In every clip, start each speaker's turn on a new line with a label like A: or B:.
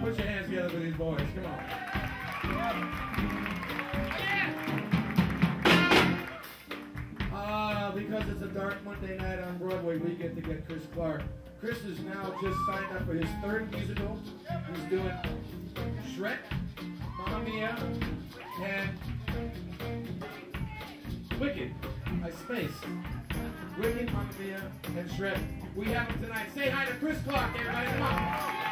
A: Put your hands together for these boys. Come on. Because it's a dark Monday night on Broadway, we get to get Chris Clark. Chris is now just signed up for his third musical. He's doing Shrek, Mamma Mia, and Wicked. I spaced. Wicked, Mamma Mia, and Shrek. We have him tonight. Say hi to Chris Clark, everybody. Come on.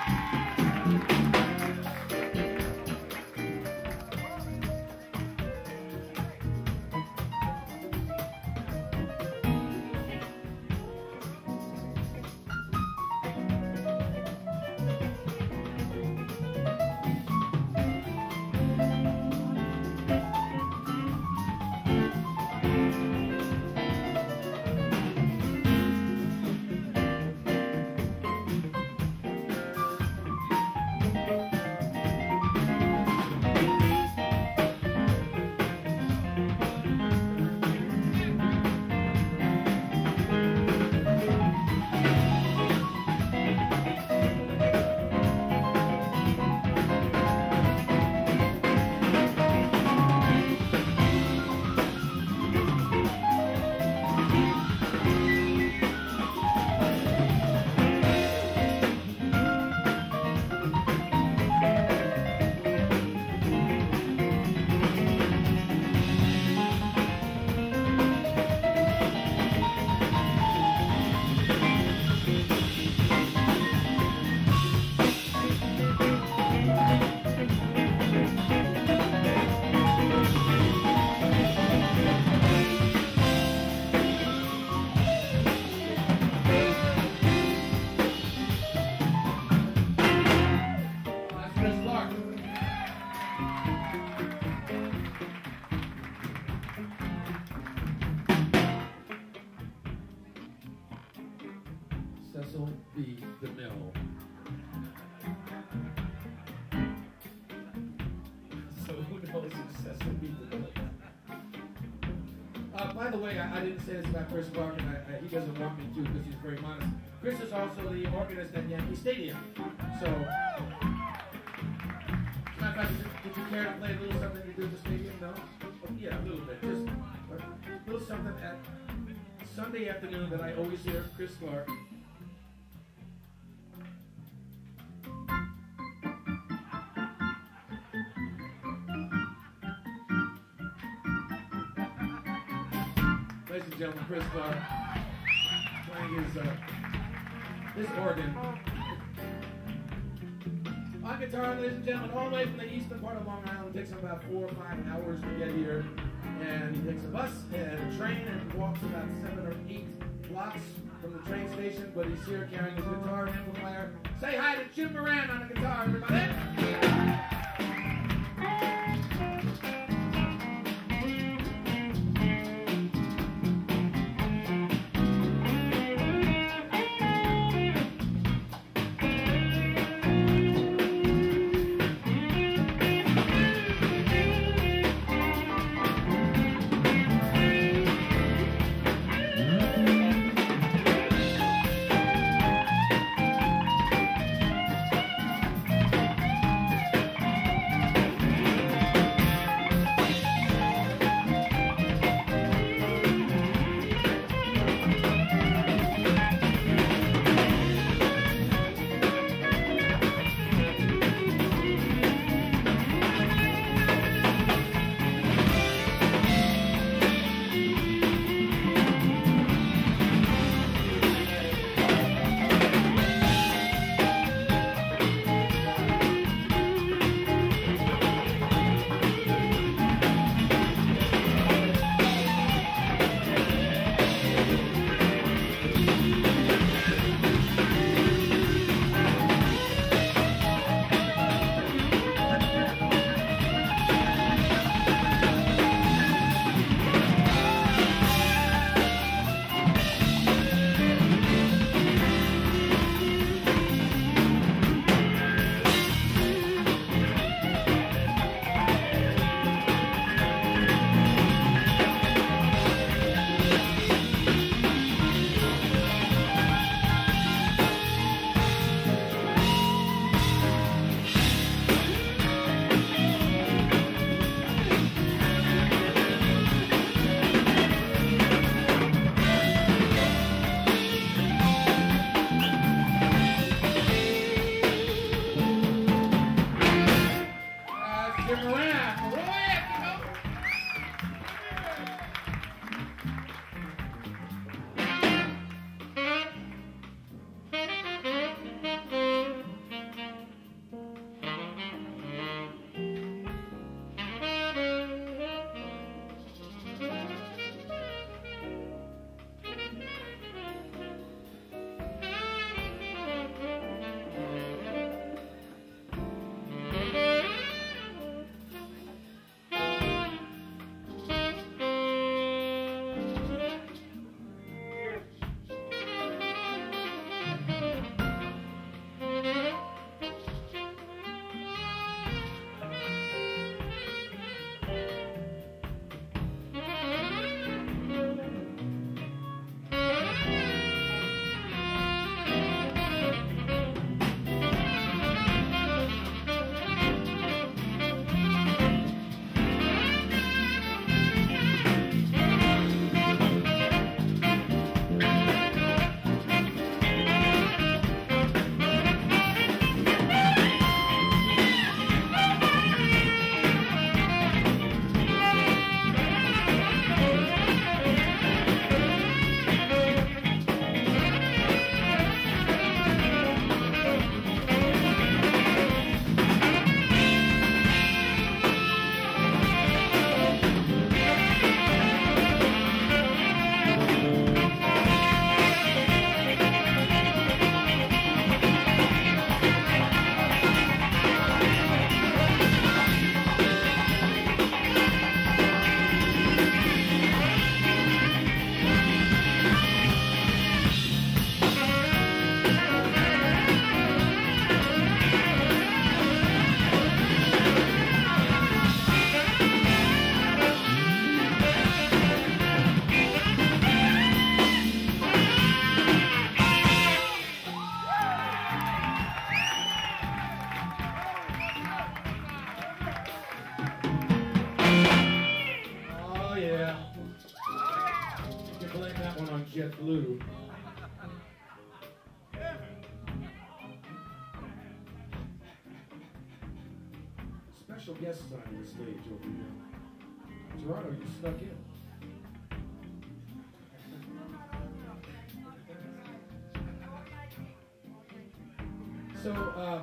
A: By the way, I didn't say this about Chris Clark, and he doesn't want me to because he's very modest. Chris is also the organist at Yankee Stadium. So, did you care to play a little something you do at the stadium? No? Yeah, a little bit. Just a little something at Sunday afternoon that I always hear Chris Clark. Ladies and gentlemen, Chris Clark playing his organ. On guitar, ladies and gentlemen, all the way from the eastern part of Long Island. It takes him about 4 or 5 hours to get here. And he takes a bus and a train and walks about 7 or 8 blocks from the train station. But he's here carrying his guitar and amplifier. Say hi to Jim Moran on the guitar, everybody. jet blue. Special guests on the stage over here. Gerardo, you snuck in. So,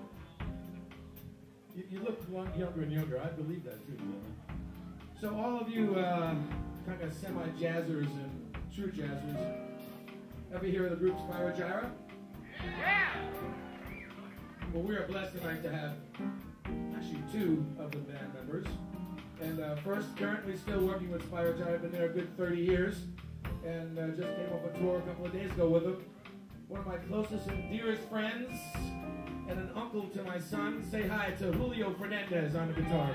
A: you look younger and younger. I believe that too. So all of you kind of semi-jazzers and true jazzers, ever hear of the group Spyro? Yeah! Well, we are blessed tonight to have actually two of the band members. And first, currently still working with Spyro. I've been there a good 30 years. And just came off a tour a couple of days ago with them. One of my closest and dearest friends, and an uncle to my son. Say hi to Julio Fernandez on the guitar.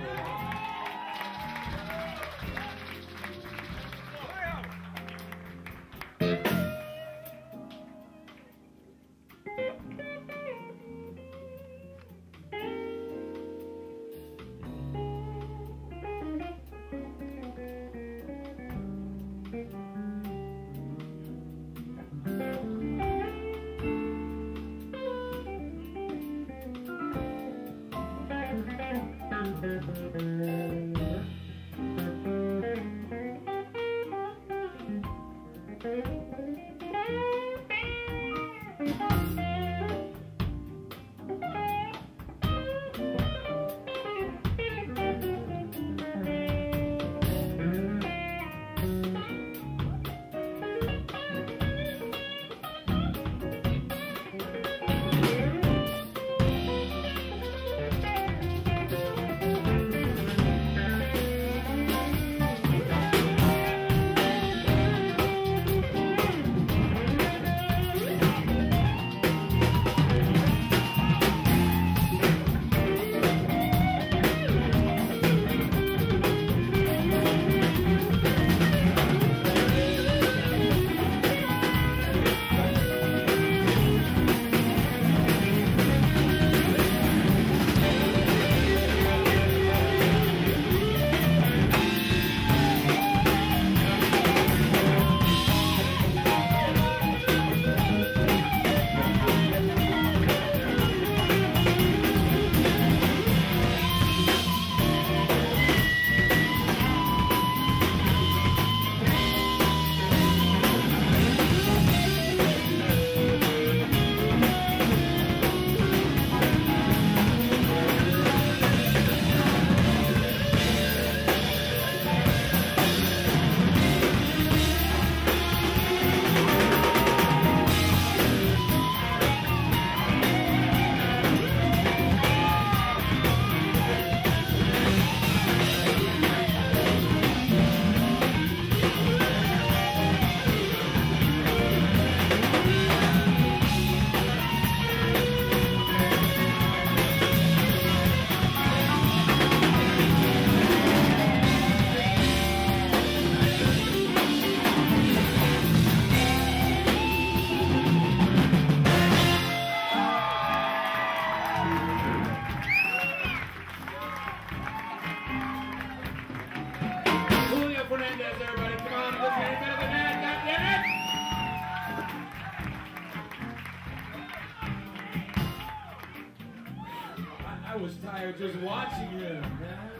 A: Just watching him, man.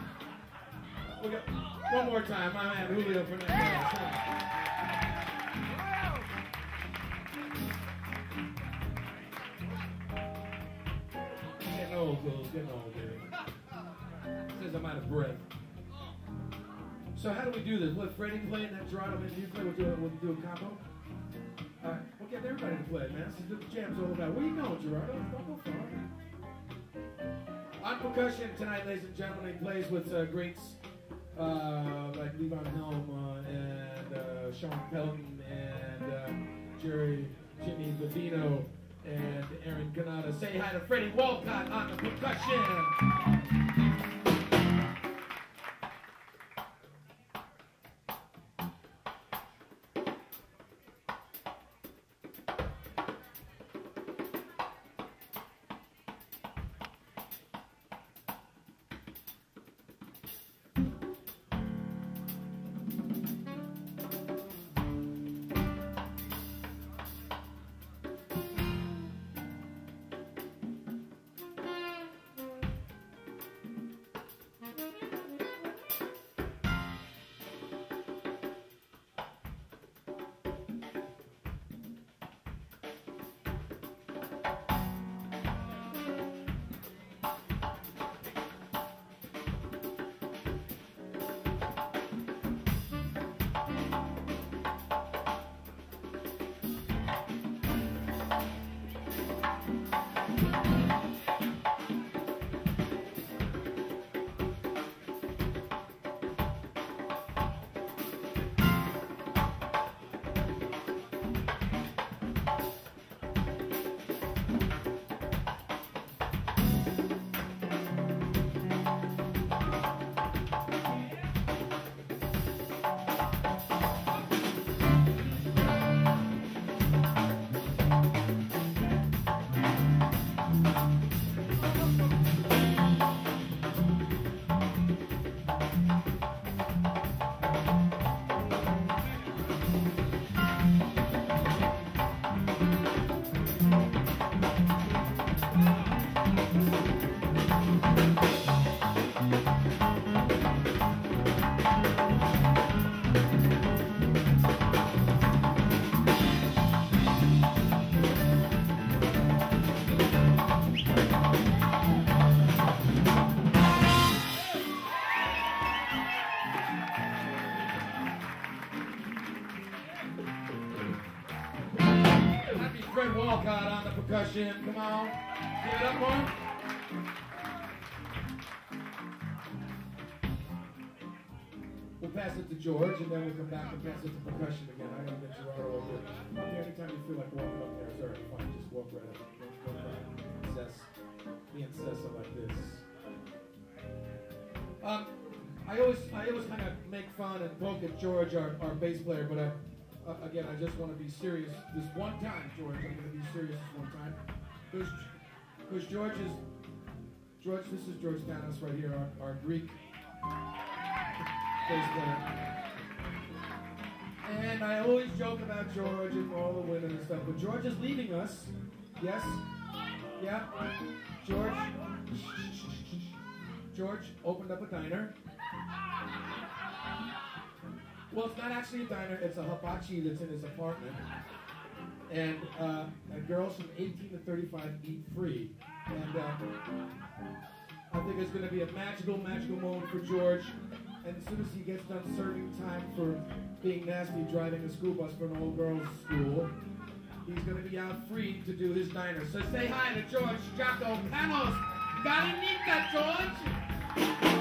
A: Okay, one more time, my man Julio Fernandez. Getting old, Phil. Getting old, dude. Says I'm out of breath. So how do we do this? Let Freddie play and then Gerardo, maybe you play. We'll do a combo. All right, we'll get everybody to play, man. This is what the jam's all about. Where you going, Gerardo? Don't go far. On percussion tonight, ladies and gentlemen, he plays with greats like Levon Helm and Sean Pelton and Jimmy DeVitto and Aaron Cannata. Say hi to Freddie Walcott on the percussion. Walcott on the percussion. Come on. Give it up for him. We'll pass it to George, and then we'll come back and pass it to percussion again. I gotta get Gerardo over here. Okay, anytime you feel like walking up there, it's alright, fine. Just walk right up. Don't try to incess. Me and Cessa like this. I always kind of make fun and poke at George, our bass player, but again, I just want to be serious this one time, George. I'm going to be serious this one time. Because George, this is George Cannata right here, our Greek bass player. And I always joke about George and all the women and stuff, but George is leaving us. Yes? Yeah? George opened up a diner. Well, it's not actually a diner, it's a hibachi that's in his apartment. And girls from 18 to 35 eat free. And I think it's going to be a magical moment for George. And as soon as he gets done serving time for being nasty driving a school bus for an all-girls school, he's going to be out free to do his diner. So say hi to George Jaco Panos. Garinita, George!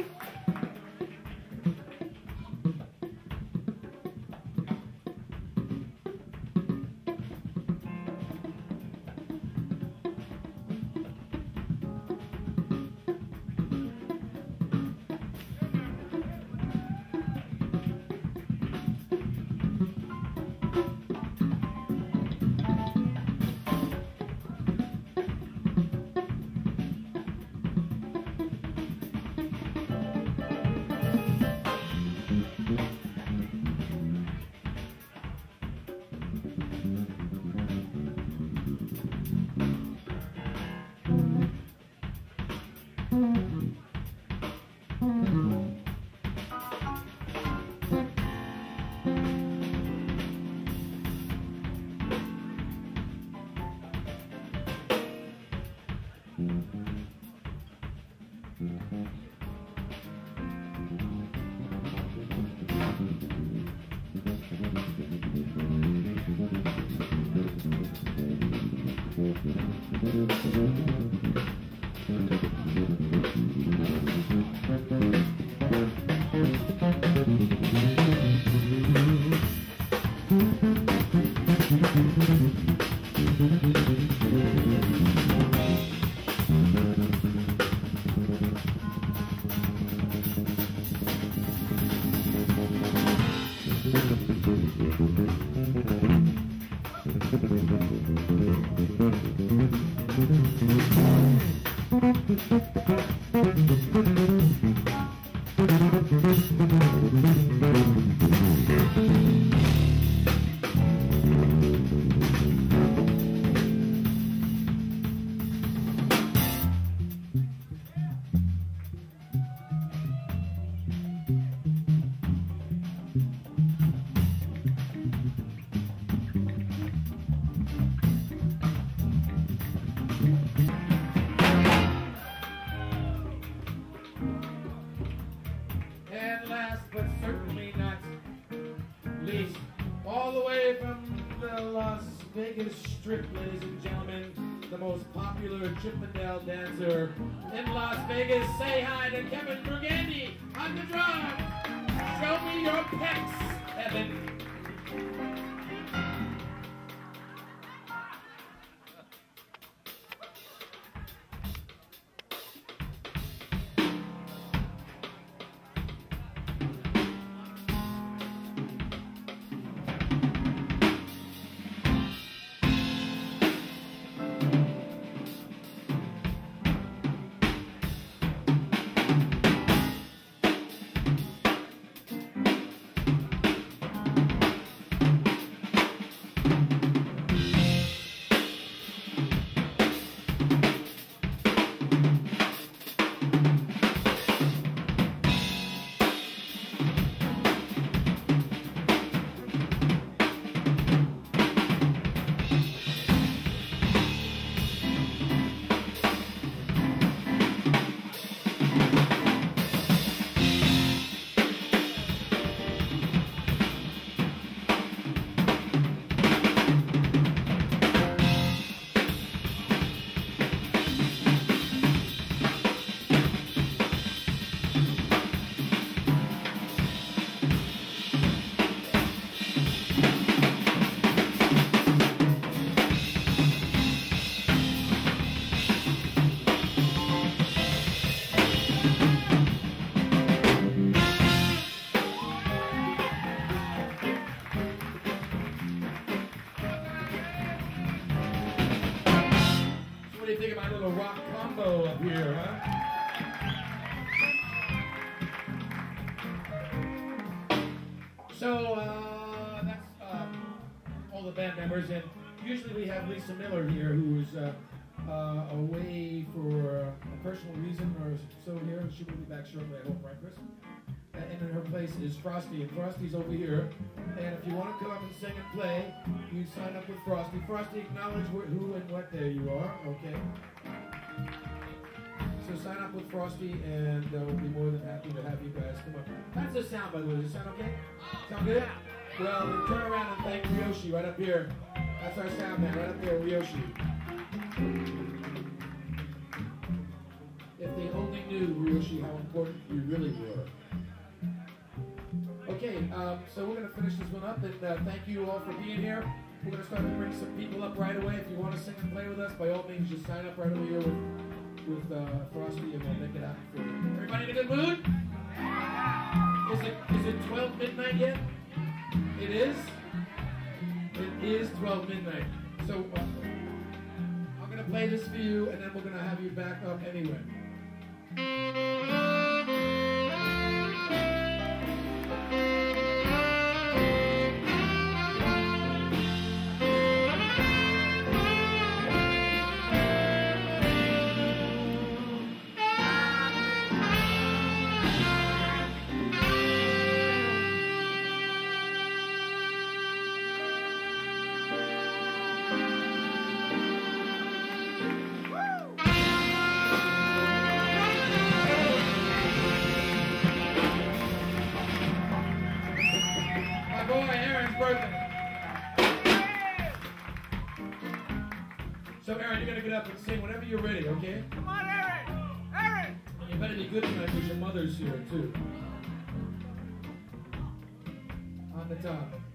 A: Chippendale dancer in Las Vegas. Say hi to Kevin Burgundy on the drums. Show me your pecs, Evan. band members, and usually we have Lisa Miller here, who is away for a personal reason or so here. She will be back shortly, I hope, right, Chris? And in her place is Frosty, and Frosty's over here. And if you want to come up and sing and play, you sign up with Frosty. Frosty, acknowledge who and what day you are, okay? So sign up with Frosty, and we'll be more than happy to have you guys come up. That's the sound, by the way. Does it sound okay? Sound good? Well, then turn around and thank Ryoshi right up here. That's our sound man, right up there, Ryoshi. If they only knew, Ryoshi, how important you really were. Okay, so we're going to finish this one up, and thank you all for being here. We're going to start to bring some people up right away. If you want to sing and play with us, by all means, just sign up right over here with Frosty, and we'll make it happen for you. Everybody in a good mood? Is it 12 midnight yet? It is? It is 12 midnight. So I'm going to play this for you, and then we're going to have you back up anyway. So, Aaron, you're going to get up and sing whenever you're ready, okay?
B: Come on, Aaron! Aaron!
A: And you better be good tonight because your mother's here, too. On the top.